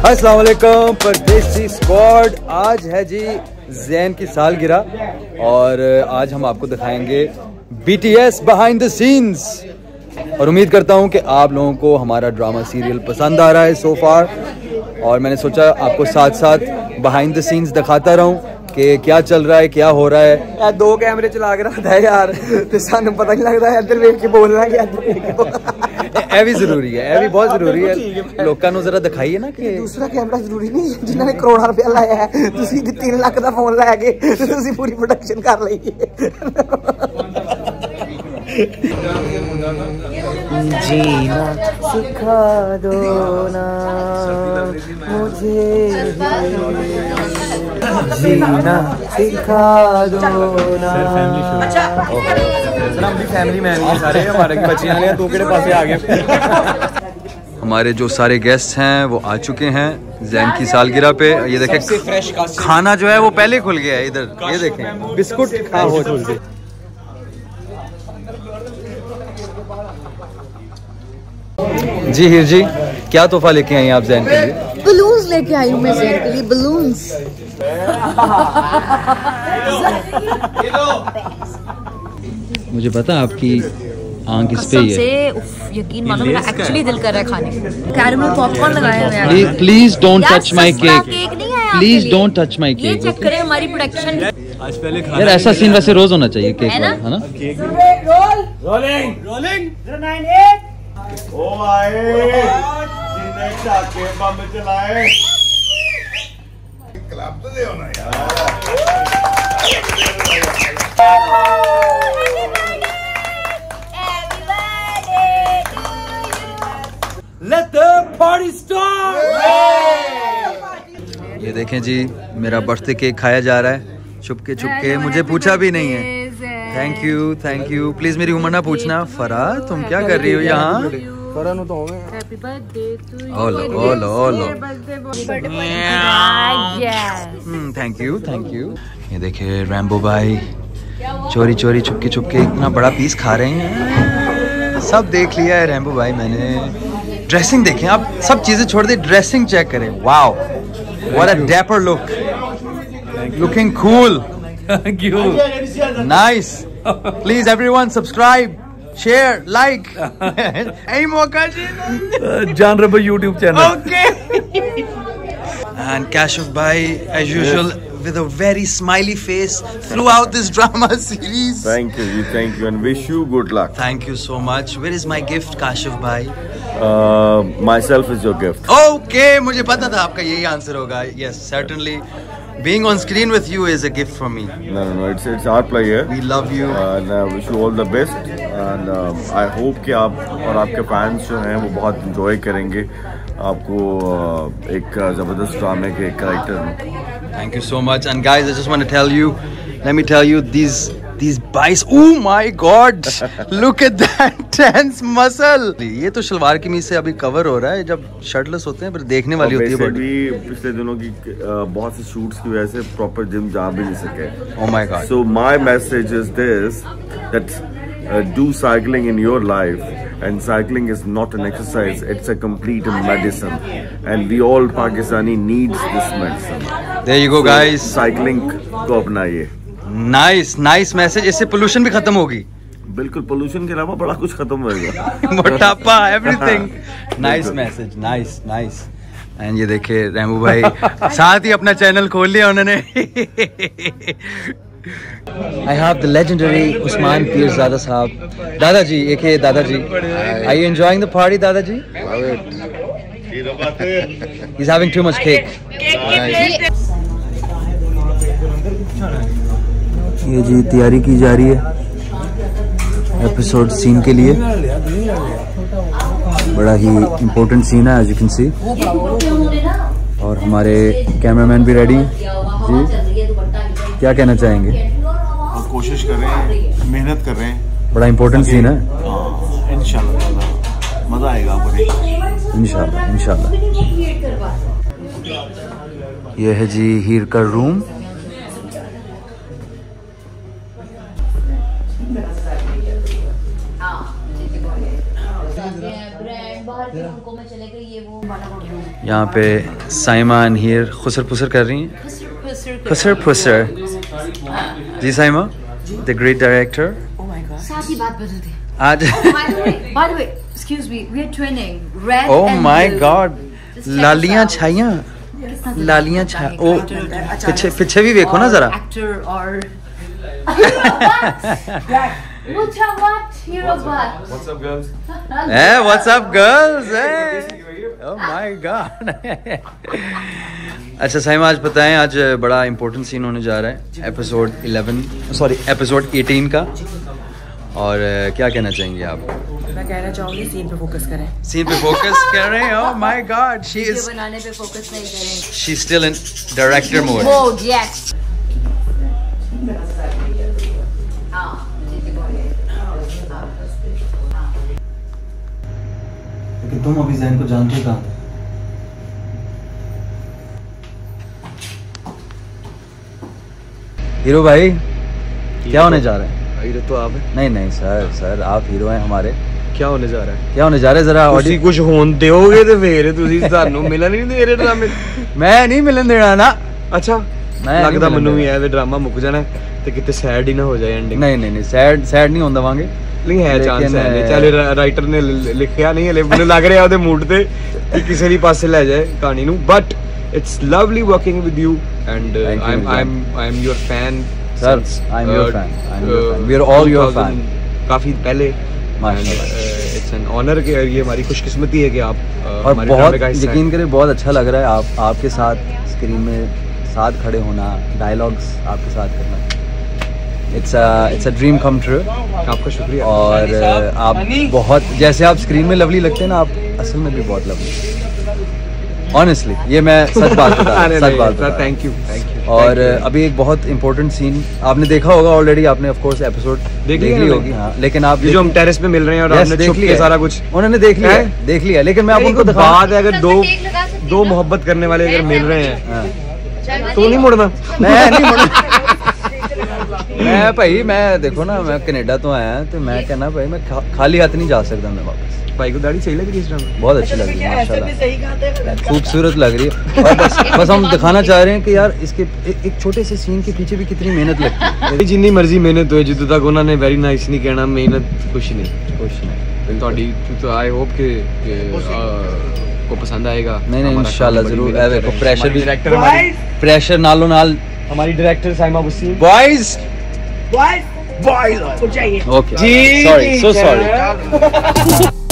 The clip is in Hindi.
अस्सलाम वालेकुम परदेसी स्क्वाड। आज है जी ज़ैन की सालगिरह और आज हम आपको दिखाएंगे BTS बिहाइंड द सीन्स। और उम्मीद करता हूं कि आप लोगों को हमारा ड्रामा सीरियल पसंद आ रहा है सो फार। और मैंने सोचा आपको साथ साथ बिहाइंड द सीन्स दिखाता रहूं कि क्या चल रहा है, क्या हो रहा है। दो कैमरे चला के रखता है यार, तो सानू पता नहीं लगता है इधर वेख के बोलना है इधर वेख के। ਇਹ ਵੀ ਜ਼ਰੂਰੀ ਹੈ, ਇਹ ਵੀ ਬਹੁਤ ਜ਼ਰੂਰੀ ਹੈ। ਲੋਕਾਂ ਨੂੰ ਜ਼ਰਾ ਦਿਖਾਈਏ ਨਾ ਕਿ दूसरा कैमरा जरूरी नहीं है। जिन्होंने करोड़ों रुपया लाया है, तुसी 3 लाख का फोन लै के तुसी पूरी प्रोडक्शन कर ली है। जीना सिखा दो ना मुझे, जीना सिखा दो ना। हम भी फैमिली मैन हैं सारे, हमारे बच्चियां ने तू केड़े पासे आ गए। हमारे जो सारे गेस्ट हैं वो आ चुके हैं ज़ैन की सालगिरह पे। ये देखें खाना जो है वो पहले खुल गया है। इधर ये देखें बिस्कुट हो चुके। जी हीर जी, क्या तोहफा लेके आई हैं आप ज़ैन के लिए? बलून्स लेके आई हूँ मैं ज़ैन के लिए, बलून्स। मुझे पता आपकी आंख इस पे ही है। यकीन मानो मेरा एक्चुअली दिल कर रहा है खाने का। कैरेमल पॉपकॉर्न लगाया हुआ है। Please don't touch my cake, cake नहीं है, please don't touch my cake. ये चेक करें हमारी प्रोडक्शन। आज पहले यार ऐसा सीन वैसे रोज होना चाहिए केक वाला, है ना? रोलिंग रोलिंग 098 ओ आए जिन्हें चाके बम चलाए क्लब तो दे होना यार। Let the party start! ये देखें जी, मेरा बर्थडे केक खाया जा रहा है छुपके छुपके, मुझे पूछा भी नहीं है। Thank you thank you. Please मेरी उम्र ना पूछना। फरा तुम क्या कर रही हो यहाँ? Thank you thank you. ये देखिए रैम्बो भाई चोरी चोरी छुपके छुपके इतना बड़ा पीस खा रहे हैं। सब देख लिया है रैम्बो भाई मैंने। ड्रेसिंग देखें आप, सब चीजें छोड़ दे, ड्रेसिंग चेक करें। Wow what a dapper look, looking cool. Thank you. Nice. Please everyone subscribe, share, like. यही मौका जान रहे YouTube चैनल। Okay. And Kashif bhai as usual with a very smiley face throughout this drama series. Thank you and wish you good luck. Thank you so much. Where is my gift, Kashif bhai? Myself is your gift. Okay, मुझे पता था आपका यही आंसर होगा। Yes, certainly. Being on screen with you is a gift from me. No, it's our pleasure. We love you. And I wish you all the best. And I hope कि आप और आपके fans जो हैं वो बहुत enjoy करेंगे आपको एक ज़बरदस्त ड्रामे के कैरेक्टर में। Thank you so much. And guys, I just want to tell you, let me tell you, these biceps, oh my god, look at that tense muscle. ये तो शलवार की मीज से अभी कवर हो रहा है, जब शर्टलेस होते हैं फिर देखने वाली होती है बॉडी। पिछले दिनों की बहुत से शूट्स की वजह से प्रॉपर जिम जा भी नहीं सके। Oh my god. So my message is this, that do cycling in your life, and cycling is not an exercise, it's a complete medicine, and we all Pakistani needs this medicine. There you go guys. Cycling को अपनाइए। Nice message. इससे पोल्यूशन भी खत्म होगी। बिल्कुल, पोल्यूशन के अलावा बड़ा कुछ खत्म होगा। मोटापा, everything. Nice message, nice. And ये देखिए रैम्बो भाई साथ ही अपना चैनल खोल लिया उन्होंने। I have the legendary Usman Peerzada साहब, दादाजी, एक दादाजी। Are you enjoying the party, दादाजी? Love it. He's having too much cake. ये जी तैयारी की जा रही है एपिसोड सीन के लिए। बड़ा ही इम्पोर्टेंट सीन है, एज यू कैन सी। और हमारे कैमरामैन भी रेडी हैं जी। क्या कहना चाहेंगे? हम कोशिश कर रहे हैं, मेहनत कर रहे हैं। बड़ा इम्पोर्टेंट सीन है। इंशाल्लाह मजा आएगा आपको। इंशाल्लाह। ये है जी हीर का रूम। यहाँ पे साइमा एंड हीर खुसर पुसर कर रही हैं। खुसर पुसर जी साइमा, द ग्रेट डायरेक्टर। साथ ही बात बदल दी आज by the way, excuse me, we are twinning. Red oh and my blue. god, लालियां छाइयां, लालियां छा ओ पीछे भी देखो ना जरा। Actor or what? Hero what? What's up, girls? Hey, what's up girls? Hey. Oh my god. अच्छा साइमा, आज बताएं, आज बड़ा इम्पोर्टेंट सीन होने जा रहा है एपिसोड 18 का, और क्या कहना चाहेंगे आप? मैं कहना चाहूंगी सीन पे फोकस करें। सीन पे फोकस कर रहे हैं। Oh my god, she is बनाने पे फोकस नहीं करें। she's still in director mode. Mode, yes. लेकिन तुम अभी जैन को जानते हो कहाँ? हीरो भाई, क्या होने जा रहा है? हीरो तो आप है। नहीं सर आप हीरो हैं हमारे। क्या होने जा रहा है? क्या होने जा रहा है जरा ਤੁਸੀਂ ਕੁਝ ਹੋਣ ਦਿਓਗੇ ਤੇ ਫੇਰ ਤੁਸੀਂ ਸਾਨੂੰ ਮਿਲਣ ਨਹੀਂ ਦੇ ਰਹੇ ਡਰਾਮੇ। मैं नहीं मिलन देना ना। ਅੱਛਾ, मैं ਲੱਗਦਾ ਮੈਨੂੰ ਵੀ ਐ ਵੀ ਡਰਾਮਾ ਮੁੱਕ ਜਾਣਾ ਤੇ ਕਿਤੇ ਸੈਡ ਹੀ ਨਾ ਹੋ ਜਾਏ ਐਂਡਿੰਗ। नहीं सैड नहीं होने देवांगे। ਨਹੀਂ ਹੈ ਚਾਂਸ ਹੈ, ਚੱਲ ਰਾਈਟਰ ਨੇ ਲਿਖਿਆ ਨਹੀਂ ਹਲੇ, ਮੈਨੂੰ ਲੱਗ ਰਿਹਾ ਉਹਦੇ ਮੂਡ ਤੇ ਕਿ ਕਿਸੇ ਵੀ ਪਾਸੇ ਲੈ ਜਾਏ ਕਹਾਣੀ ਨੂੰ, but it's lovely working with you and I am your fan Sir, I'm your fan. We are all your fan. काफी पहले माशाल्लाह। इट्स एन ऑनर कि ये हमारी खुशकिस्मती है कि आप और बहुत यकीन करें, बहुत अच्छा लग रहा है आपके साथ स्क्रीन में साथ खड़े होना, डायलॉग्स आपके साथ करना। It's a dream come true. आपका शुक्रिया। और आप बहुत, जैसे आप स्क्रीन में लवली लगते हैं ना, आप असल में भी बहुत लवली। ऑनेस्टली, ये मैं सच बात बता रहा हूं। Thank you. और अभी एक बहुत इंपॉर्टेंट सीन आपने देखा होगा ऑलरेडी, आपने ऑफ कोर्स एपिसोड देख ली होगी। हाँ, लेकिन आप जो हम टेरेस पे मिल रहे हैं और आपने छुप के सारा कुछ उन्होंने देख लिया, लेकिन मैं आपको बात है, अगर दो मोहब्बत करने वाले अगर मिल रहे हैं तो नहीं मुड़ना। मैं नहीं मुड़ना। मैं भाई, मैं देखो ना, मैं कनाडा तो आया, तो मैं कहना भाई मैं खाली हाथ नहीं जा सकता। मैं वापस भाई को दाढ़ी सही लग रही है इस टाइम, बहुत अच्छी लग रही है माशाल्लाह, खूबसूरत लग रही है। और बस हम दिखाना चाह रहे हैं कि यार इसके एक छोटे से सीन के पीछे भी कितनी मेहनत लगती है। जितनी मर्जी मेहनत हो, जिद्दों तक उन्होंने वेरी नाइस नहीं कहना, मेहनत कुछ नहीं। तो आई होप कि को पसंद आएगा। नहीं इंशाल्लाह जरूर। देखो प्रेशर भी, प्रेशर नालों नाल हमारी director Saima Waseem. Boys boys okay, sorry, so sorry.